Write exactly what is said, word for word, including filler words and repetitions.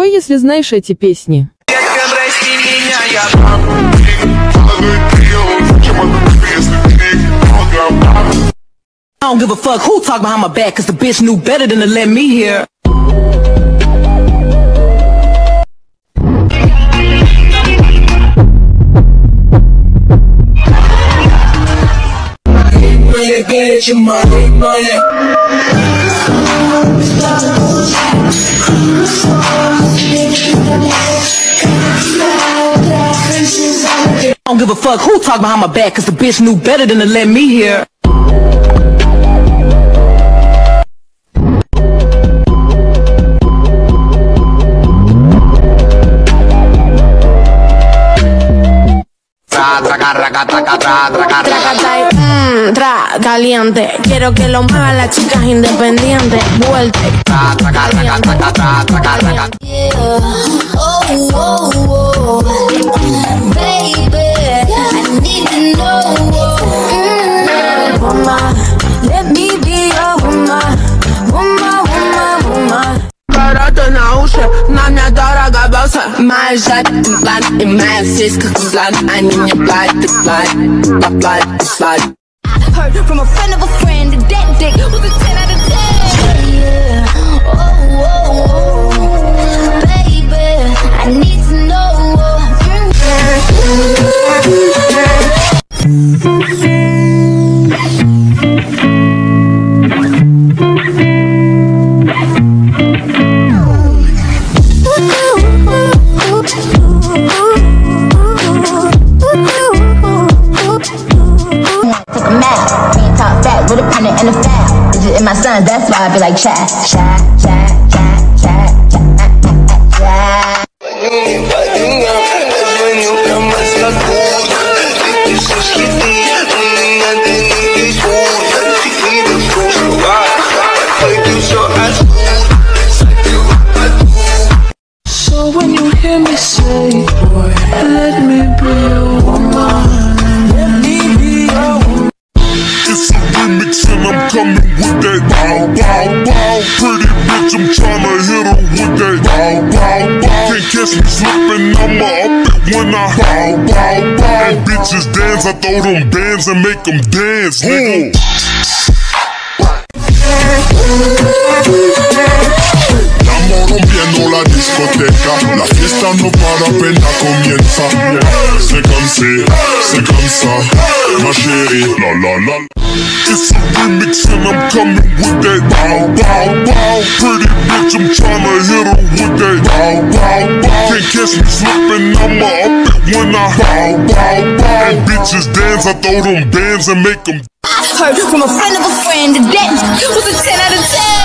Спой, если знаешь эти песни. I don't give a fuck who talk behind my back, cause the bitch knew better than to let me hear. I don't give a fuck who talk behind my back, cause the bitch knew better than to let me hear. Mmm, tra, caliente. Quiero que lo muevan las chicas independientes. Vuelta. Caliente, caliente. Oh, oh, oh, baby, I need to know. Mm. Woman, let me be your woman, woman, woman, woman. Когда-то на уши, на меня дорого босса. Моя жать, план, и моя сиська план. Они мне платят, платят, платят, платят. Heard from a friend of a friend that that dick was a ten out of ten. Yeah, oh, oh, oh, baby, I need to know. With a pen and a file, digit in my son, that's why I be like chat, chat, chat, chat, chat, chat, chat. So when you hear me say, boy, let me be your woman, let me be your woman. It's a remix and I'm coming with that bow, bow, bow. Pretty bitch, I'm tryna hit her with that bow, bow, bow. Can't catch me slipping, I'ma up it when I bow, bow, bow. And bitches dance, I throw them bands and make them dance, nigga. Estamos rompiendo la discoteca, la fiesta no para, apenas comienza. C'est comme si, c'est comme ça, ma chérie, la la la. It's a remix and I'm coming with that bow, bow, bow. Pretty bitch, I'm tryna hit her with that bow, bow, bow. Can't catch me slipping, I'ma up it when I bow, bow, bow. And bitches dance, I throw them bands and make them. Heard from a friend of a friend that that was a ten out of ten.